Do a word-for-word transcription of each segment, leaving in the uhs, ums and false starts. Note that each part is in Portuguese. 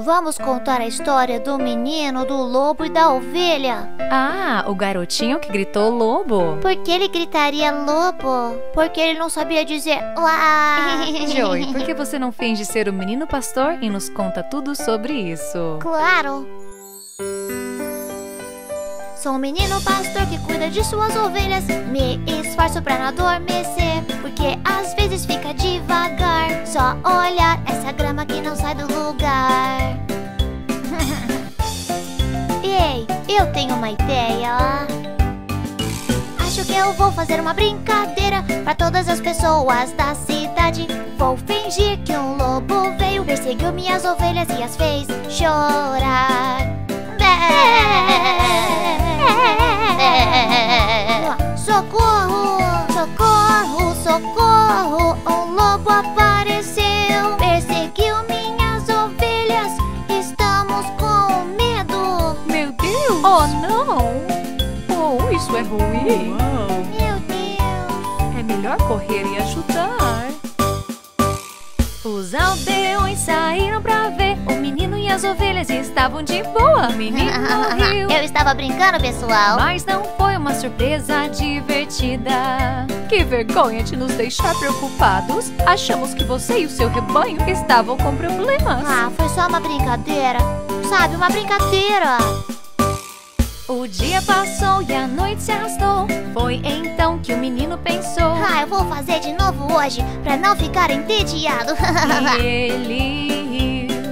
Vamos contar a história do menino, do lobo e da ovelha. Ah, o garotinho que gritou lobo. Por que ele gritaria lobo? Porque ele não sabia dizer uá. Joey, por que você não finge ser o menino pastor e nos conta tudo sobre isso? Claro. Sou um menino pastor que cuida de suas ovelhas. Me esforço pra não adormecer, porque às vezes fica devagar. Só olhar essa grama que não sai do lugar. Ei, eu tenho uma ideia. Acho que eu vou fazer uma brincadeira pra todas as pessoas da cidade. Vou fingir que um lobo veio, perseguiu minhas ovelhas e as fez chorar. Socorro, socorro, socorro. Um lobo apareceu, perseguiu minhas ovelhas. Estamos com medo. Meu Deus! Oh, não! Oh, isso é ruim. Meu Deus. É melhor correr e ajudar. Os aldeões saíram pra ver. O menino e as ovelhas estavam de boa. O menino riu. Eu estava brincando, pessoal. Mas não foi uma surpresa divertida. Que vergonha de nos deixar preocupados. Achamos que você e o seu rebanho estavam com problemas. Ah, foi só uma brincadeira. Sabe, uma brincadeira. O dia passou e a noite se arrastou. Foi então que o menino pensou: Ah, eu vou fazer de novo hoje, pra não ficar entediado. E ele riu.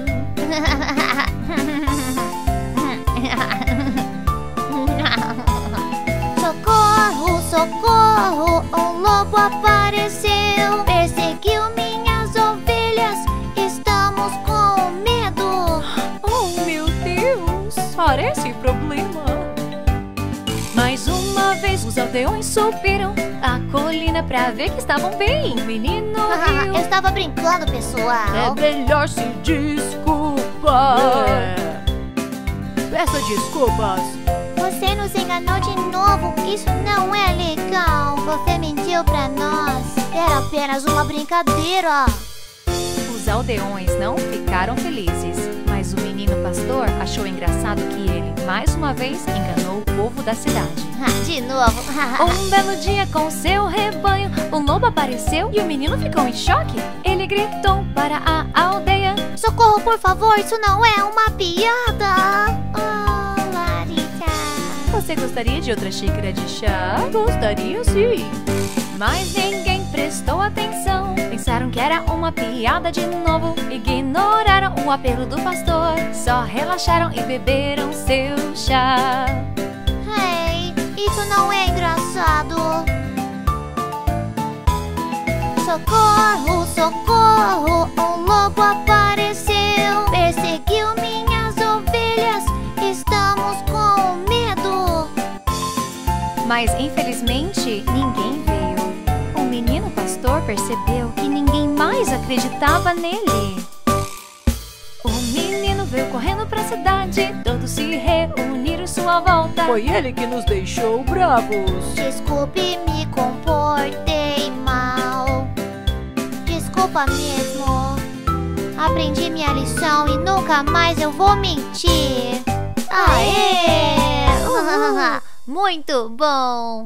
Socorro, socorro. Um lobo apareceu, perseguiu minhas ovelhas. Estamos com medo. Oh, meu Deus! Parece problema. Mais uma vez os aldeões subiram a colina pra ver que estavam bem. O menino riu. Eu estava brincando, pessoal. É melhor se desculpar. É. Peça desculpas. Você nos enganou de novo. Isso não é legal. Você mentiu pra nós. Era apenas uma brincadeira. Os aldeões não ficaram felizes, mas o menino pastor achou engraçado que ele, mais uma vez, enganou o povo da cidade. De novo. Um belo dia com seu rebanho, um lobo apareceu e o menino ficou em choque. Ele gritou para a aldeia: Socorro, por favor, isso não é uma piada. Oh, Larissa. Você gostaria de outra xícara de chá? Gostaria sim. Mas ninguém prestou atenção. Pensaram que era uma piada de novo. Ignoraram o apelo do pastor. Só relaxaram e beberam seu chá. Ei, isso não é engraçado. Socorro, socorro. Um lobo apareceu, perseguiu minhas ovelhas. Estamos com medo. Mas infelizmente ninguém veio. O menino pastor percebeu que ninguém mais acreditava nele. O menino veio correndo pra cidade. Todos se reuniram em sua volta. Foi ele que nos deixou bravos. Desculpe, me comportei mal. Desculpa mesmo. Aprendi minha lição e nunca mais eu vou mentir. Aê! Muito bom!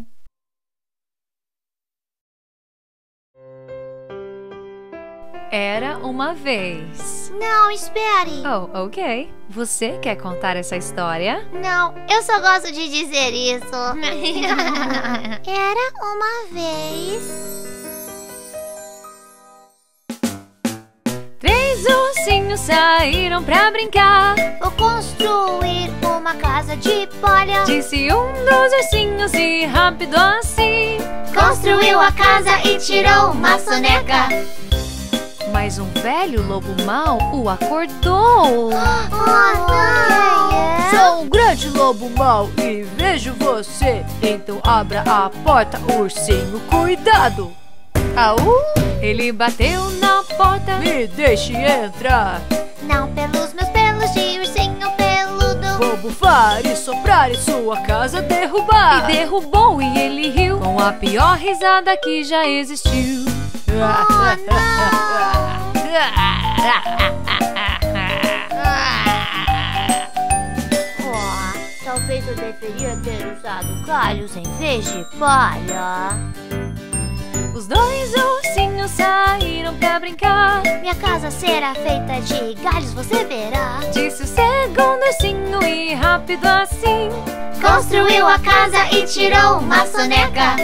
Era uma vez. Não, espere! Oh, ok. Você quer contar essa história? Não, eu só gosto de dizer isso. Era uma vez. Três ursinhos saíram pra brincar. Vou construir uma casa de palha. Disse um dos ursinhos e rápido assim Construiu a casa e tirou uma soneca. Mas um velho lobo mau o acordou. Oh, não! Sou um grande lobo mau e vejo você. Então abra a porta, ursinho, cuidado. Au! Ele bateu na porta. Me deixe entrar. Não pelos meus pelos de ursinho peludo. Vou bufar e soprar e sua casa derrubar. E derrubou e ele riu com a pior risada que já existiu. Oh, não! Você deveria ter usado galhos em vez de palha. Os dois ursinhos saíram pra brincar. Minha casa será feita de galhos, você verá. Disse o segundo ursinho e rápido assim construiu a casa e tirou uma soneca.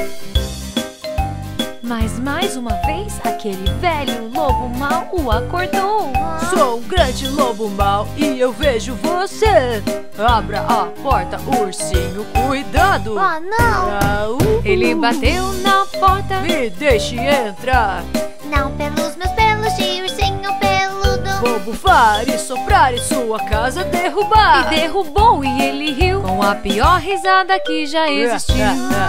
Mas mais uma vez aquele velho lobo mau o acordou. Sou um grande lobo mau e eu vejo você. Abra a porta, ursinho, cuidado. Oh, não! Ah, uh, Ele bateu na porta. Me deixe entrar. Não pelos meus pelos de ursinho peludo. Vou bufar e soprar e sua casa derrubar. E derrubou e ele riu com a pior risada que já existiu.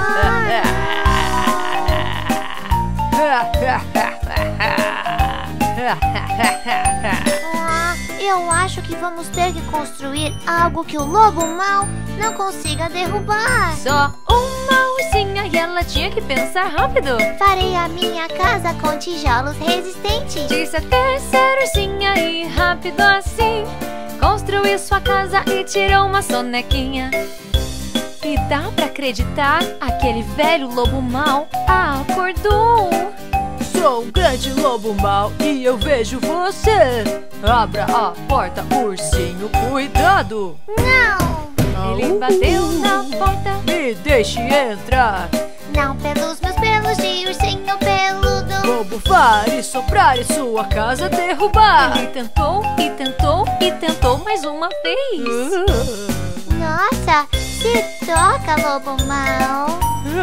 Ah, eu acho que vamos ter que construir algo que o lobo mau não consiga derrubar. Só uma ursinha e ela tinha que pensar rápido. Farei a minha casa com tijolos resistentes. Disse a terceira ursinha e rápido assim construiu sua casa e tirou uma sonequinha. E dá pra acreditar, aquele velho lobo mau acordou. Sou um grande lobo mau e eu vejo você. Abra a porta, ursinho, cuidado. Não! Ele bateu na porta. Me deixe entrar. Não pelos meus pelos de ursinho peludo. Vou bufar e soprar e sua casa derrubar. Ele tentou e tentou e tentou mais uma vez. Nossa, se toca, lobo mau.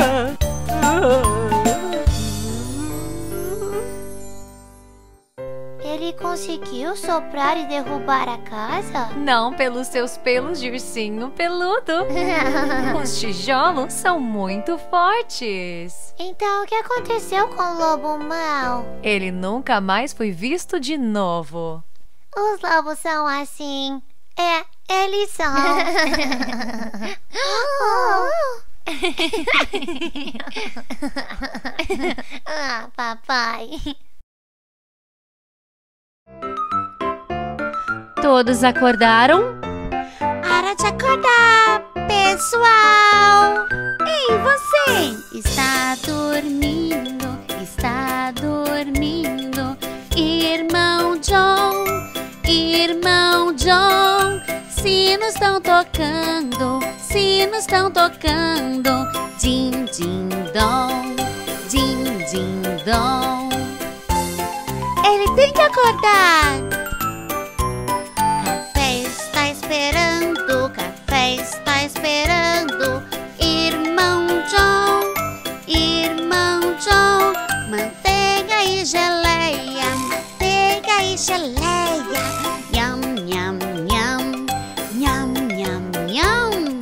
Ele conseguiu soprar e derrubar a casa? Não pelos seus pelos de ursinho peludo. Os tijolos são muito fortes. Então, o que aconteceu com o lobo mau? Ele nunca mais foi visto de novo. Os lobos são assim. É, eles são. Ah, papai. Todos acordaram? Hora de acordar, pessoal! Ei, você! Está dormindo, está dormindo. Irmão John, irmão John. Sinos estão tocando, sinos estão tocando. Din, din, dom, din, din, dom. Ele tem que acordar. Café está esperando, café está esperando. Irmão John, irmão John. Manteiga e geleia, manteiga e geleia. Nham, nham, nham, nham, nham, nham.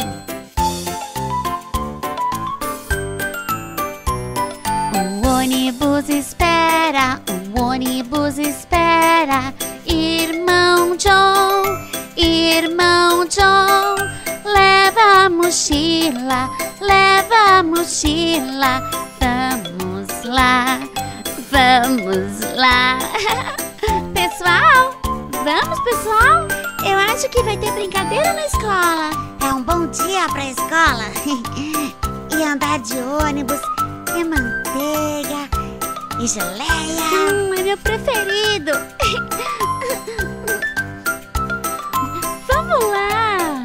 O ônibus espera, o ônibus espera. Irmão John, irmão John. Leva a mochila, leva a mochila. Vamos lá, vamos lá. Pessoal, vamos pessoal. Eu acho que vai ter brincadeira na escola. É um bom dia pra escola. E andar de ônibus, e manteiga, e geleia. Hum, é meu preferido. Vamos lá.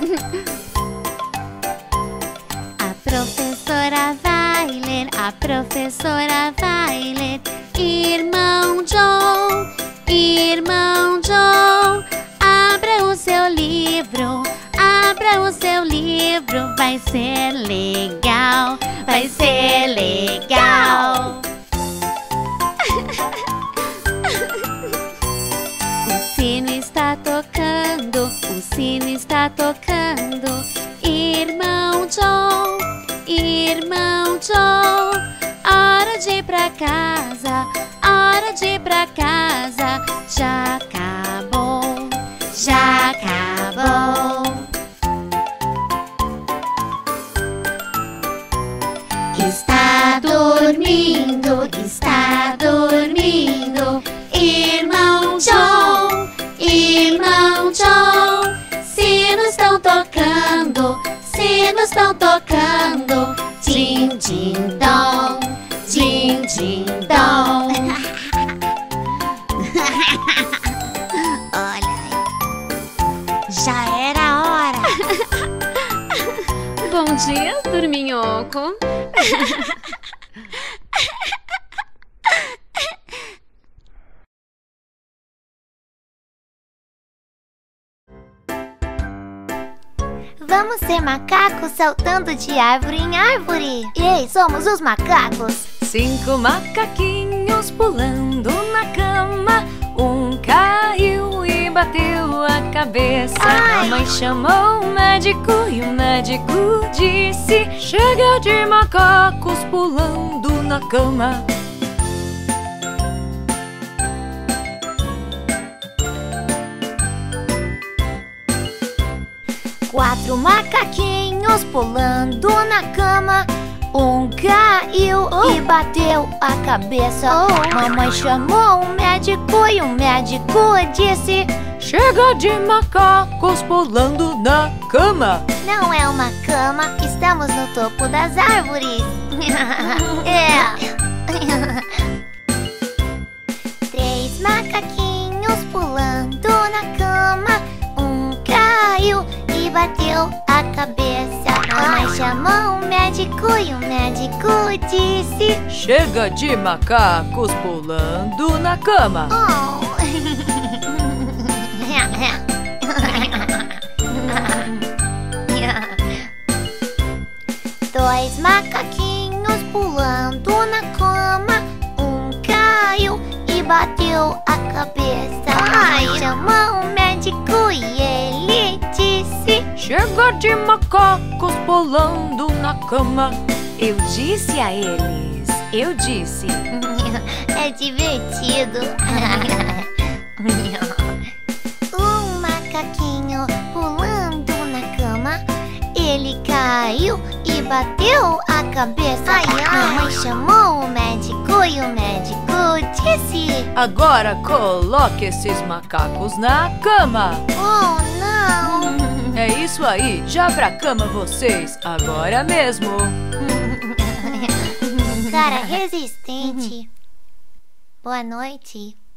A professora vai ler, a professora vai ler. Irmão John, irmão John. Abra o seu livro, abra o seu livro. Vai ser legal, vai ser legal. O sino está tocando, o sino está tocando. Irmão John, irmão John. Hora de ir pra casa, hora de ir pra casa. Já acabou, já acabou. Está dormindo, está dormindo. Irmão John, irmão John. Sinos estão tocando, sinos tim, tom, tim, tim, tom. Olha aí. Já era a hora. Bom dia, dorminhoco. Vamos ser macacos saltando de árvore em árvore. Ei, somos os macacos. Cinco macaquinhos pulando na cama. Um caiu e bateu a cabeça. Ai. A mãe chamou o médico e o médico disse: chega de macacos pulando na cama. Quatro macaquinhos pulando na cama. Um caiu e bateu a cabeça. Mamãe chamou o médico e o médico disse: chega de macacos pulando na cama. não é uma cama, estamos no topo das árvores. É. Três macaquinhos pulando na cama. Um caiu e bateu a cabeça. Mamãe chamou o médico e o médico disse: chega de macacos pulando na cama. oh. Dois macaquinhos pulando na cama. Um caiu e bateu a cabeça. Mamãe chamou o médico e ele disse: chega de macacos pulando na cama. Eu disse a eles, eu disse. é divertido. Um macaquinho pulando na cama. Ele caiu e bateu a cabeça. Ai, ai. Mamãe chamou o médico e o médico disse: agora coloque esses macacos na cama. oh, não. É isso aí, já pra cama vocês, agora mesmo. Cara resistente. Boa noite.